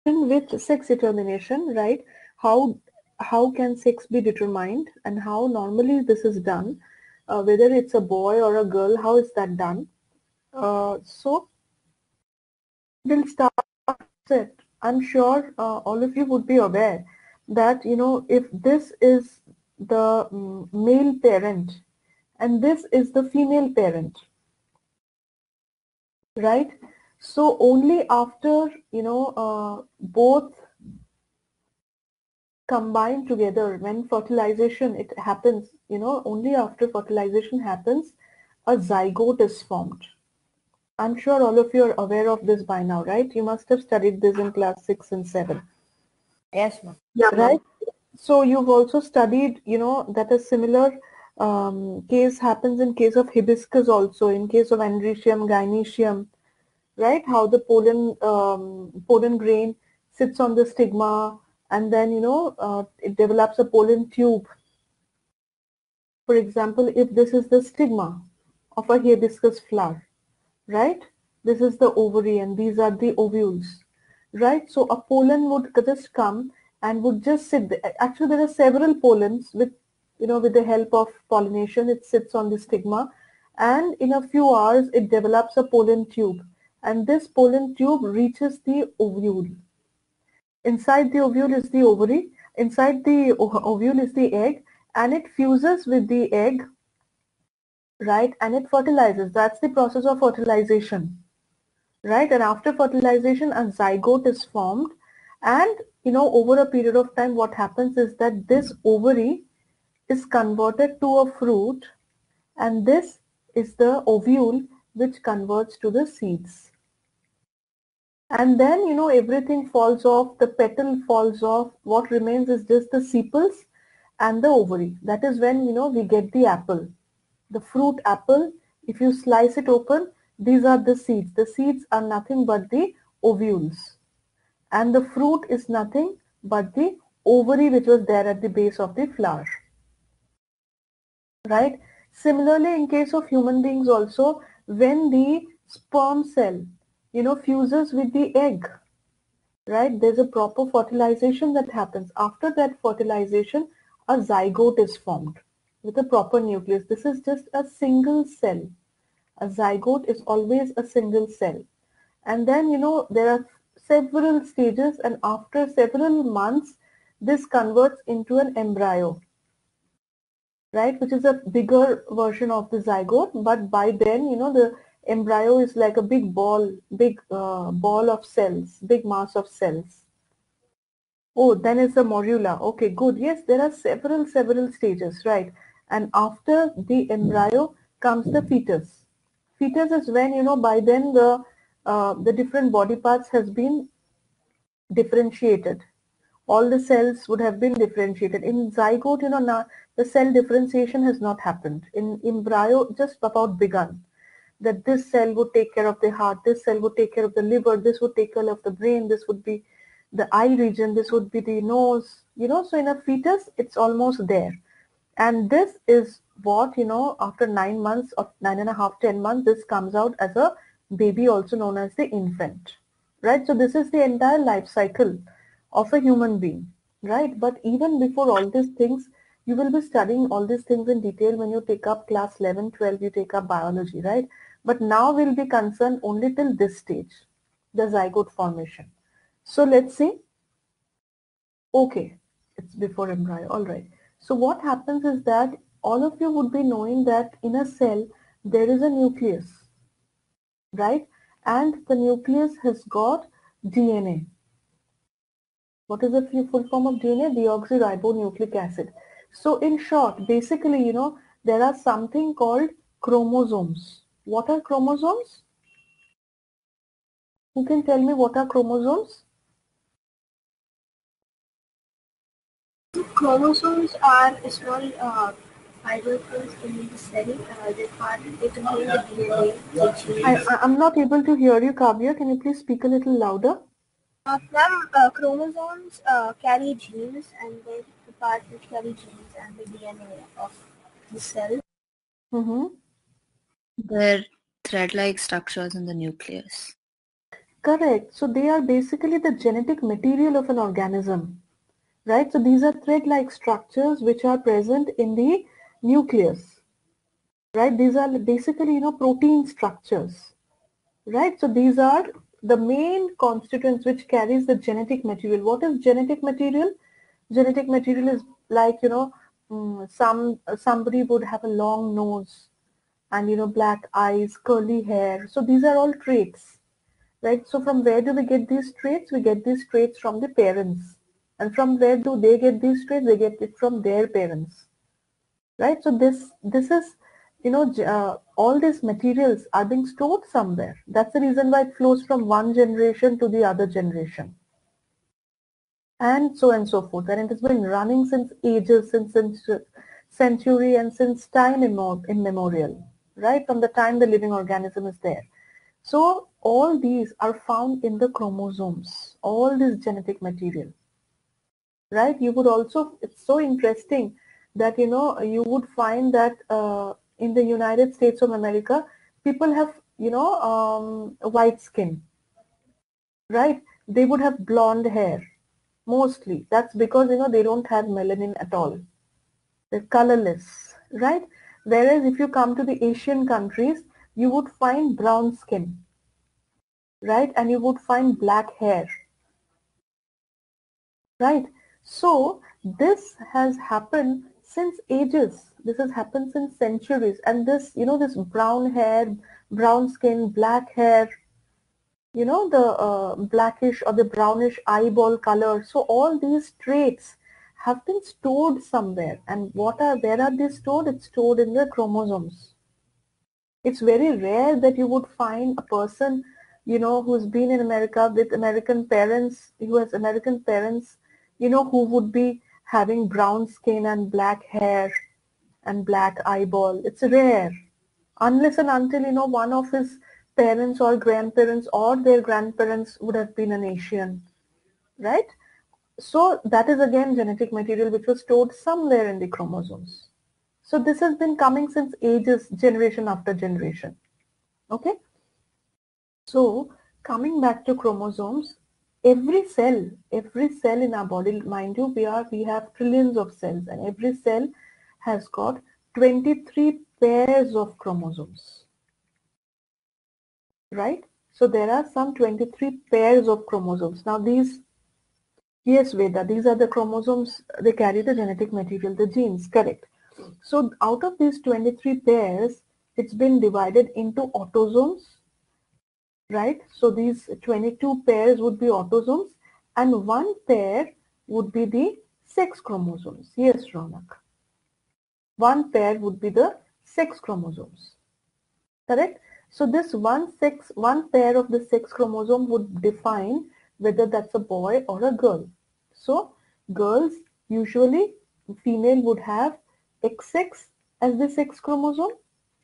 with sex determination, right? How can sex be determined and how normally this is done, whether it's a boy or a girl, how is that done? So we'll start it. I'm sure all of you would be aware that if this is the male parent and this is the female parent, right? So only after both combine together when fertilization it happens, only after fertilization happens a zygote is formed. I'm sure all of you are aware of this by now, right? You must have studied this in class 6 and 7. Yes, ma'am. Yeah, right? So you've also studied, that a similar case happens in case of hibiscus also, in case of androecium, gynoecium, right? How the pollen grain sits on the stigma and then, it develops a pollen tube. For example, if this is the stigma of a hibiscus flower, right? This is the ovary and these are the ovules, right? So a pollen would just come and would just sit there. Actually, there are several pollens with the help of pollination, it sits on the stigma and in a few hours it develops a pollen tube and this pollen tube reaches the ovule. Inside the ovule is the ovary, inside the ovule is the egg and it fuses with the egg, right? And it fertilizes. That's the process of fertilization, right? And after fertilization, a zygote is formed. And, over a period of time, what happens is that this ovary is converted to a fruit, and this is the ovule which converts to the seeds. And then, everything falls off, the petal falls off. What remains is just the sepals and the ovary. That is when, we get the apple. The fruit apple, if you slice it open, these are the seeds. The seeds are nothing but the ovules. And the fruit is nothing but the ovary which was there at the base of the flower. Right? Similarly, in case of human beings also, when the sperm cell, fuses with the egg, right? There's a proper fertilization that happens. After that fertilization, a zygote is formed with a proper nucleus. This is just a single cell. A zygote is always a single cell. And then, there are several stages and after several months, this converts into an embryo, right? Which is a bigger version of the zygote. But by then, the embryo is like a big ball of cells, big mass of cells. Oh, then it's the morula. Okay, good. Yes, there are several stages, right? And after the embryo comes the fetus. Fetus is when, by then the different body parts has been differentiated. All the cells would have been differentiated. In zygote, now the cell differentiation has not happened. In embryo, just about begun. That this cell would take care of the heart, this cell would take care of the liver, this would take care of the brain, this would be the eye region, this would be the nose, so in a fetus, it's almost there. And this is what, after 9 months or 9.5, 10 months, this comes out as a baby, also known as the infant, right? So this is the entire life cycle of a human being, right? But even before all these things, you will be studying all these things in detail when you take up class 11, 12, you take up biology, right? But now we'll be concerned only till this stage, the zygote formation. So let's see. Okay, it's before embryo. All right. So what happens is that all of you would be knowing that in a cell there is a nucleus, right? And the nucleus has got DNA. What is the full form of DNA? Deoxyribonucleic acid. So in short, basically, there are something called chromosomes. What are chromosomes? Who can tell me what are chromosomes? Chromosomes are small fibrils in the cell. They contain the DNA, the genes. I'm not able to hear you, Kavya. Can you please speak a little louder? Chromosomes carry genes, and then the part which carry genes and the DNA of the cell. Mm-hmm. They're thread-like structures in the nucleus. Correct. So they are basically the genetic material of an organism, right? So these are thread-like structures which are present in the nucleus, right? These are basically, protein structures, right? So these are the main constituents which carries the genetic material. What is genetic material? Genetic material is like, somebody would have a long nose and, black eyes, curly hair. So these are all traits, right? So from where do we get these traits? We get these traits from the parents. And from where do they get these traits? They get it from their parents, right? So this is, all these materials are being stored somewhere. That's the reason why it flows from one generation to the other generation, and so forth. And it has been running since ages, since century, and since time immemorial, right? From the time the living organism is there. So all these are found in the chromosomes, all this genetic material, right? You would also, it's so interesting that, you would find that in the United States of America, people have, white skin, right? They would have blonde hair, mostly. That's because, they don't have melanin at all. They're colorless, right? Whereas if you come to the Asian countries, you would find brown skin, right? And you would find black hair, right? So this has happened since ages. This has happened since centuries. And this, this brown hair, brown skin, black hair, the blackish or the brownish eyeball color. So all these traits have been stored somewhere. And where are they stored? It's stored in the chromosomes. It's very rare that you would find a person, who's been in America with American parents, who has American parents, who would be having brown skin and black hair and black eyeball. It's rare. Unless and until, one of his parents or grandparents or their grandparents would have been an Asian, right? So that is again genetic material which was stored somewhere in the chromosomes. So this has been coming since ages, generation after generation. Okay. So coming back to chromosomes, every cell in our body, mind you, we have trillions of cells, and every cell has got 23 pairs of chromosomes, right? So there are some 23 pairs of chromosomes. Now yes, Veda, these are the chromosomes, they carry the genetic material, the genes, correct. So out of these 23 pairs, it's been divided into autosomes, right? So these 22 pairs would be autosomes and one pair would be the sex chromosomes. Yes, Ronak. One pair would be the sex chromosomes, correct? So this one pair of the sex chromosome would define whether that's a boy or a girl. So girls usually, female would have XX as the sex chromosome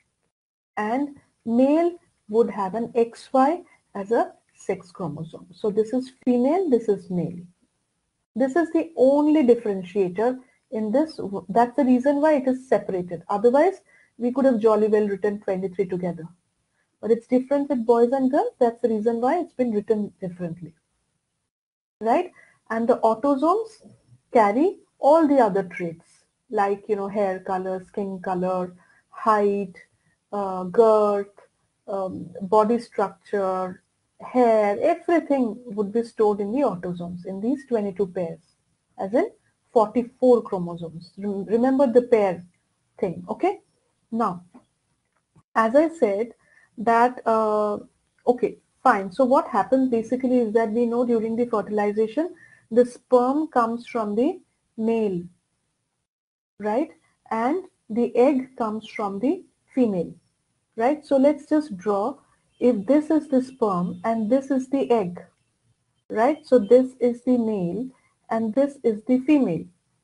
and male would have an XY as a sex chromosome. So this is female, this is male. This is the only differentiator in this. That's the reason why it is separated. Otherwise, we could have jolly well written 23 together. But it's different with boys and girls. That's the reason why it's been written differently. Right? And the autosomes carry all the other traits like, hair color, skin color, height, girth, body structure, hair, everything would be stored in the autosomes in these 22 pairs, as in 44 chromosomes. Remember the pair thing, okay? Now, as I said that, okay, fine. So what happens basically is that we know during the fertilization, the sperm comes from the male, right? And the egg comes from the female, right? So let's just draw, if this is the sperm and this is the egg, right? So this is the male and this is the female.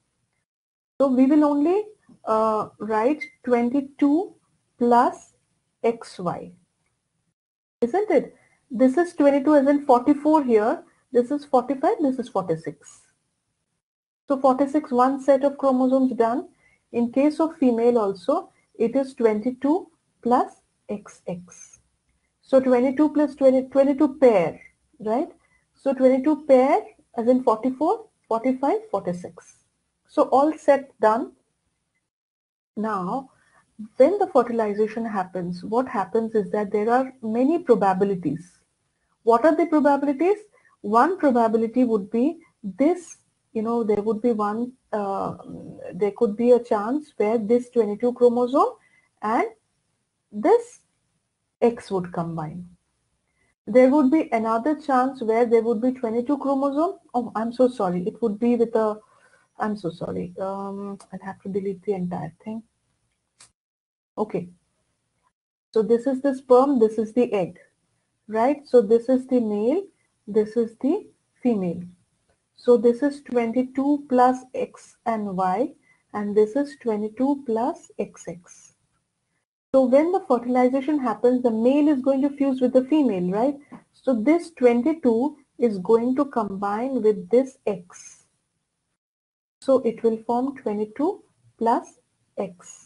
So we will only write 22 plus XY, isn't it? This is 22 as in 44 here, this is 45, this is 46. So 46, one set of chromosomes done. In case of female also, it is 22 plus XX. So 22 plus 20, 22 pair. right? So 22 pair as in 44, 45, 46. So all set, done. Now, when the fertilization happens, what happens is that there are many probabilities. What are the probabilities? One probability would be this, there would be there could be a chance where this 22 chromosome and this X would combine. There would be another chance where there would be 22 chromosome. Oh, I'm so sorry. It would be with a, I'm so sorry. I'll have to delete the entire thing. Okay. So this is the sperm, this is the egg, right? So this is the male, this is the female. So this is 22 plus X and Y, and this is 22 plus XX. So when the fertilization happens, the male is going to fuse with the female, right? So this 22 is going to combine with this X. So it will form 22 plus X,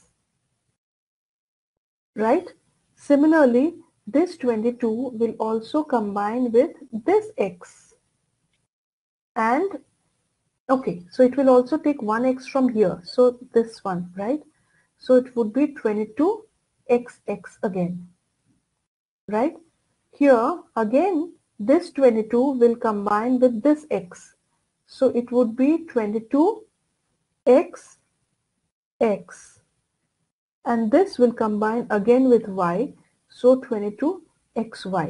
right? Similarly, this 22 will also combine with this X. And okay, so it will also take one X from here. So this one, right? So it would be 22XX again, right? Here again, this 22 will combine with this X. So it would be 22XX. And this will combine again with Y. So 22XY.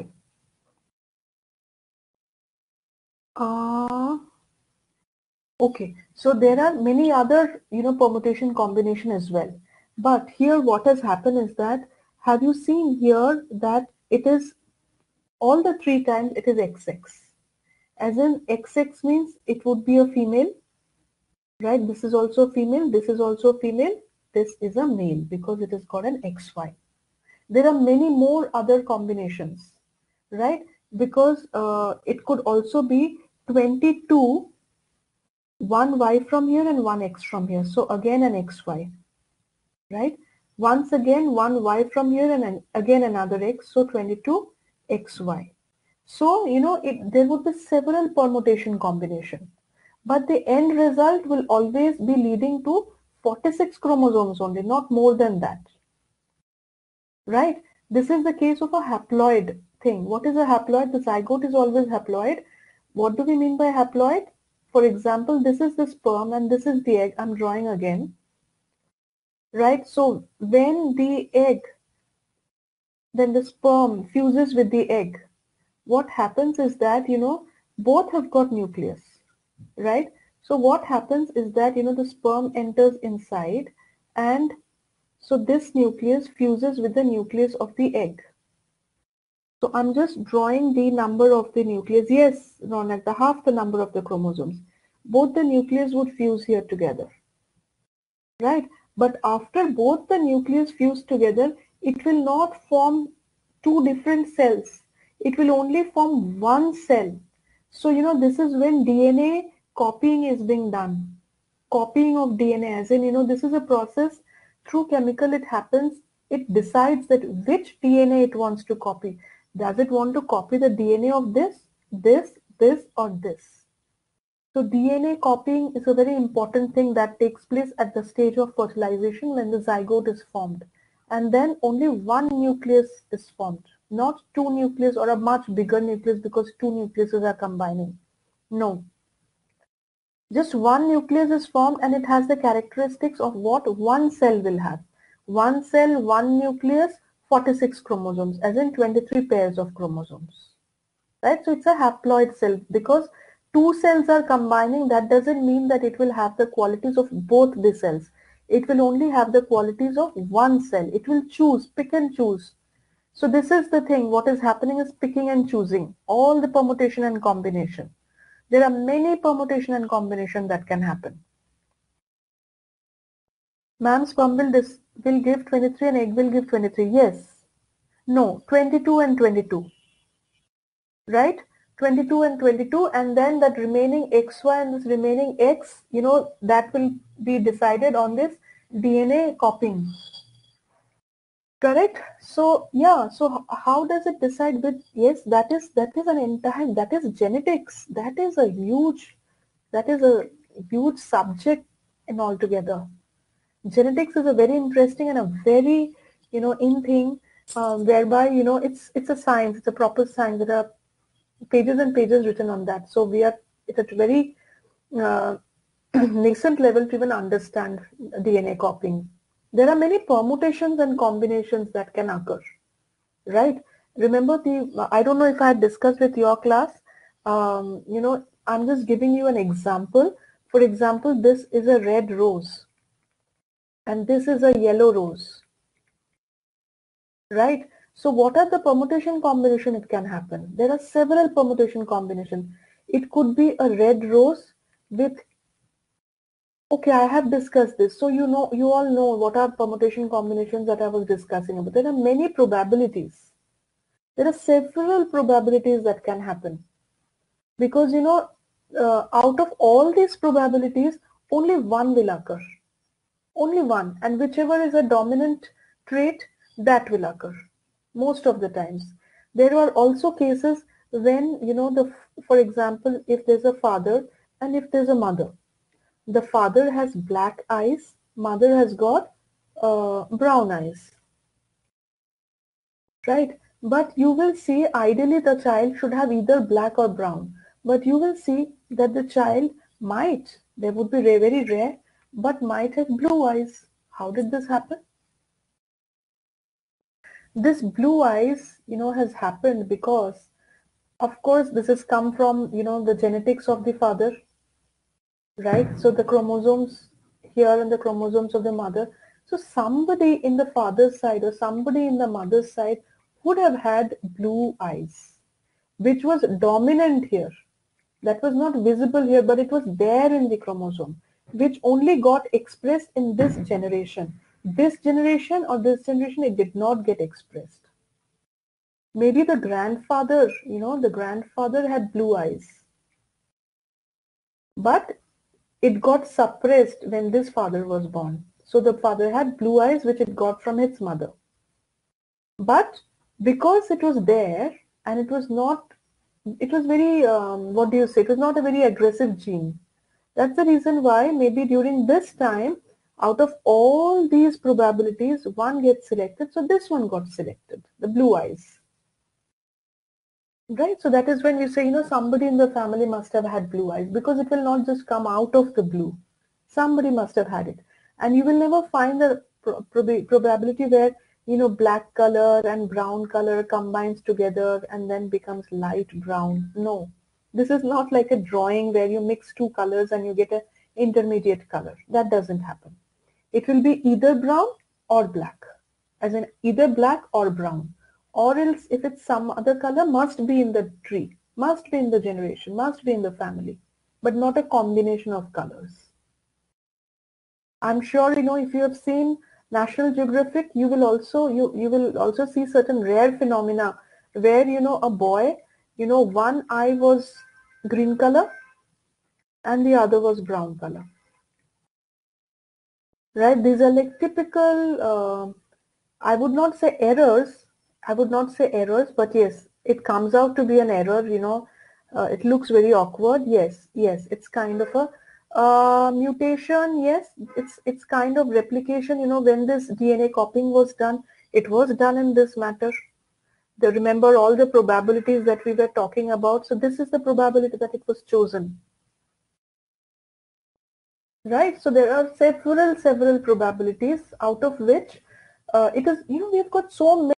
Okay, so there are many other, permutation combination as well. But here what has happened is that, have you seen here that it is all the three times it is XX. As in XX means it would be a female, right? This is also female, this is also female, this is a male because it is called an XY. There are many more other combinations, right? Because it could also be 22 one Y from here and one X from here. So again an XY, right? Once again one Y from here and again another X. So 22 XY. So, there would be several permutation combination. But the end result will always be leading to 46 chromosomes only, not more than that. Right? This is the case of a haploid thing. What is a haploid? The zygote is always haploid. What do we mean by haploid? For example, this is the sperm and this is the egg. I'm drawing again. Right? So when the sperm fuses with the egg, what happens is that, both have got nucleus, right? So what happens is that, the sperm enters inside and so this nucleus fuses with the nucleus of the egg. So I'm just drawing the number of the nucleus. Yes, Ronak, the half the number of the chromosomes. Both the nucleus would fuse here together, right? But after both the nucleus fuse together, it will not form two different cells. It will only form one cell. So, this is when DNA copying is being done. Copying of DNA, as in, this is a process through chemical it happens. It decides that which DNA it wants to copy. Does it want to copy the DNA of this, or this? So DNA copying is a very important thing that takes place at the stage of fertilization when the zygote is formed. And then only one nucleus is formed, not two nucleus or a much bigger nucleus because two nucleuses are combining. No. Just one nucleus is formed and it has the characteristics of what one cell will have. One cell, one nucleus, 46 chromosomes, as in 23 pairs of chromosomes. Right? So it's a haploid cell because two cells are combining. That doesn't mean that it will have the qualities of both the cells. It will only have the qualities of one cell. It will choose, pick and choose. So this is the thing. What is happening is picking and choosing. All the permutation and combination. There are many permutation and combination that can happen. Ma'am, sperm will give 23 and egg will give 23. Yes. No, 22 and 22. Right? 22 and 22, and then that remaining XY and this remaining X, that will be decided on this DNA copying. Correct. So yeah, so how does it decide with, yes, that is an entire, that is genetics. That is a huge subject in altogether. Genetics is a very interesting and a very, in thing, whereby, it's a science, it's a proper science. There are pages and pages written on that. So we are at a very uh, nascent level to even understand DNA copying. There are many permutations and combinations that can occur, right? Remember I don't know if I had discussed with your class, I'm just giving you an example. For example, this is a red rose and this is a yellow rose, right? So what are the permutation combination it can happen? There are several permutation combinations. It could be a red rose with, okay, I have discussed this. So you all know what are permutation combinations that I was discussing about. There are many probabilities. There are several probabilities that can happen because out of all these probabilities, only one will occur. Only one, and whichever is a dominant trait, that will occur most of the times. There are also cases when, for example, if there's a father and if there's a mother, the father has black eyes, mother has got brown eyes, right? But you will see ideally the child should have either black or brown. But you will see that the child might, there would be very rare, but might have blue eyes. How did this happen? This blue eyes, has happened because, of course, this has come from, the genetics of the father, right? So the chromosomes here and the chromosomes of the mother. So somebody in the father's side or somebody in the mother's side would have had blue eyes, which was dominant here. That was not visible here, but it was there in the chromosome, which only got expressed in this generation. This generation or this generation, it did not get expressed. Maybe the grandfather had blue eyes, but it got suppressed when this father was born. So the father had blue eyes, which it got from his mother. But because it was there and it was not, it was very, what do you say, it was not a very aggressive gene. That's the reason why maybe during this time, out of all these probabilities, one gets selected. So this one got selected, the blue eyes. Right, so that is when you say, somebody in the family must have had blue eyes because it will not just come out of the blue. Somebody must have had it. And you will never find the probability where, black color and brown color combines together and then becomes light brown. No, this is not like a drawing where you mix two colors and you get an intermediate color. That doesn't happen. It will be either brown or black, as in either black or brown. Or else if it's some other color, must be in the tree, must be in the generation, must be in the family, but not a combination of colors. I'm sure if you have seen National Geographic, you will also see certain rare phenomena where a boy, one eye was green color and the other was brown color. Right? These are like typical, I would not say errors. I would not say errors, but yes, it comes out to be an error. It looks very awkward. Yes, yes, it's kind of a mutation. Yes, it's kind of replication. When this DNA copying was done, it was done in this matter. Remember all the probabilities that we were talking about. So this is the probability that it was chosen. Right, so there are several probabilities out of which it is, we have got so many